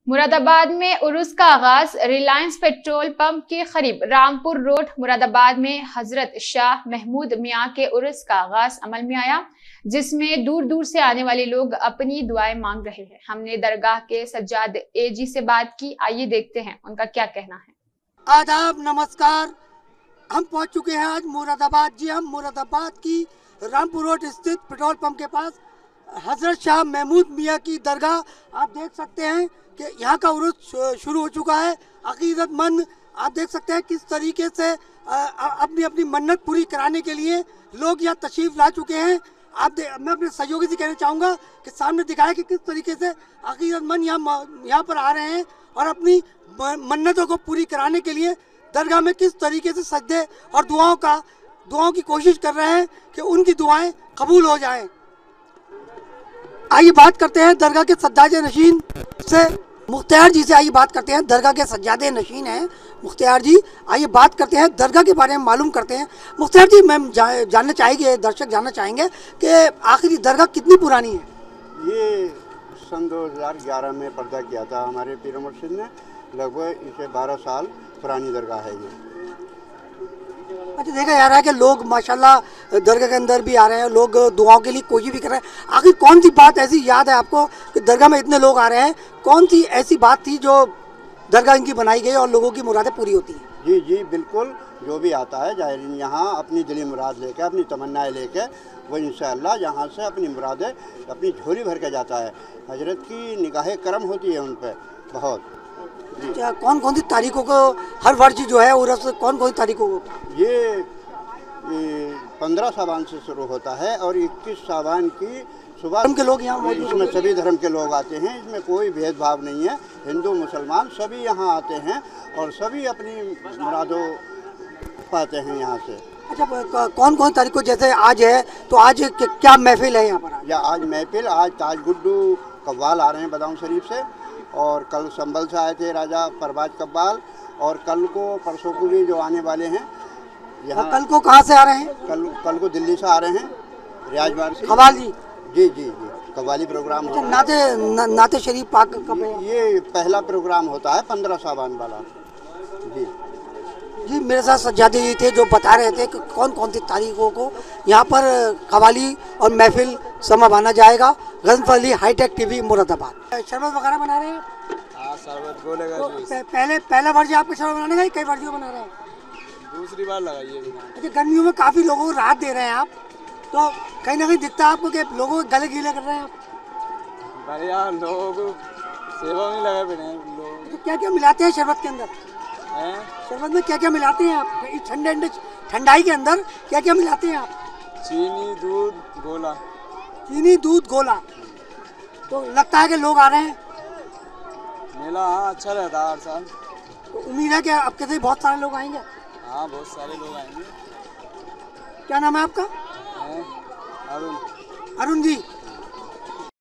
मुरादाबाद में उर्स का आगाज। रिलायंस पेट्रोल पंप के करीब रामपुर रोड मुरादाबाद में हजरत शाह महमूद मियाँ के उर्स का आगाज अमल में आया, जिसमें दूर दूर से आने वाले लोग अपनी दुआएं मांग रहे हैं। हमने दरगाह के सज्जाद एजी से बात की, आइए देखते हैं उनका क्या कहना है। आदाब, नमस्कार। हम पहुंच चुके हैं आज मुरादाबाद। जी, हम मुरादाबाद की रामपुर रोड स्थित पेट्रोल पंप के पास हजरत शाह महमूद मियाँ की दरगाह आप देख सकते हैं कि यहाँ का उर्स शुरू हो चुका है। अकीदतमंद आप देख सकते हैं किस तरीके से अपनी अपनी मन्नत पूरी कराने के लिए लोग यहाँ तशरीफ ला चुके हैं। मैं अपने सहयोगी से कहना चाहूँगा कि सामने दिखाया कि किस तरीके से अकीदतमंद यहाँ पर आ रहे हैं और अपनी मन्नतों को पूरी कराने के लिए दरगाह में किस तरीके से सजदे और दुआओं की कोशिश कर रहे हैं कि उनकी दुआएं कबूल हो जाएं। आइए बात करते हैं दरगाह के सज्जादे नशीन से, मुख्तियार जी से। आइए बात करते हैं, दरगाह के सज्जादे नशीन हैं मुख्तियार जी। आइए बात करते हैं दरगाह के बारे में मालूम करते हैं। मुख्तियार जी, मैम जानना चाहेंगे, दर्शक जानना चाहेंगे कि आखिर दरगाह कितनी पुरानी है? ये सन 2011 में पर्दा किया था हमारे पीर मुर्शिद ने। लगभग इसे 12 साल पुरानी दरगाह है ये। अच्छा, देखा जा रहा है कि लोग माशाल्लाह दरगाह के अंदर भी आ रहे हैं, लोग दुआओं के लिए कोशिश भी कर रहे हैं। आखिर कौन सी बात ऐसी याद है आपको कि दरगाह में इतने लोग आ रहे हैं? कौन सी ऐसी बात थी जो दरगाह इनकी बनाई गई और लोगों की मुरादें पूरी होती हैं? जी जी बिल्कुल, जो भी आता है जायरीन यहाँ अपनी दिली मुराद लेकर, अपनी तमन्नाएं लेकर, वो इंशाअल्लाह यहाँ से अपनी मुरादें अपनी झोली भर के जाता है। हजरत की निगाह करम होती है उन पर बहुत। क्या कौन कौन सी तारीखों को हर वर्ष जो है उर्स कौन कौन सी तारीखों को? ये 15 सावन से शुरू होता है और 21 सावन की सुबह धर्म के लोग यहाँ मौजूद। इसमें सभी धर्म के लोग आते हैं, इसमें कोई भेदभाव नहीं है। हिंदू मुसलमान सभी यहाँ आते हैं और सभी अपनी मुरादों पाते हैं यहाँ से। अच्छा, कौन कौन तारीख को? जैसे आज है तो आज क्या महफिल है यहाँ पर? या आज महफिल, आज ताज गुड्डू कव्वाल आ रहे हैं बदाऊं शरीफ से, और कल संभल से आए थे राजा परवाज कव्वाल, और कल को परसों को भी जो आने वाले हैं यहाँ। कल को कहाँ से आ रहे हैं? कल को दिल्ली से आ रहे हैं, रियाजबार से। कव्वाल जी? जी जी कव्वाली प्रोग्राम अच्छा, होता है। नाते शरीफ पाक कब? ये पहला प्रोग्राम होता है 15 सावन वाला। जी जी, मेरे साथ सज्जादे जी थे जो बता रहे थे कि कौन कौन सी तारीखों को यहाँ पर कव्वाली और महफिल समा बाना जाएगा। Ghazanfar Ali, hitech TV, Moradabad. शरबत वगैरह बना रहे हैं? हाँ, शरबत बोलेगा। तो पहला वर्ष आपको शरबत बनाने का, कई वर्षों बना रहे हैं? दूसरी बार लगाइए। अच्छा, गर्मियों में काफ़ी लोगों को राहत दे रहे हैं आप, तो कहीं ना कहीं दिखता है आपको कि लोगों के गले गीले कर रहे हैं आप? बढ़िया, लोगों को सेवा में लगा पड़े हैं लोग। तो क्या क्या मिलाते हैं शरबत के अंदर? शरबत में क्या क्या मिलाते हैं आप? इस ठंडाई के अंदर क्या क्या मिलाते हैं आप? चीनी, दूध, गोला। चीनी, दूध, गोला। तो लगता है कि लोग आ रहे हैं। मेला हाँ अच्छा रहता है हर साल। तो उम्मीद है कि आपके से बहुत सारे लोग आएंगे। हाँ, बहुत सारे लोग आएंगे। क्या नाम है आपका? अरुण। अरुण जी।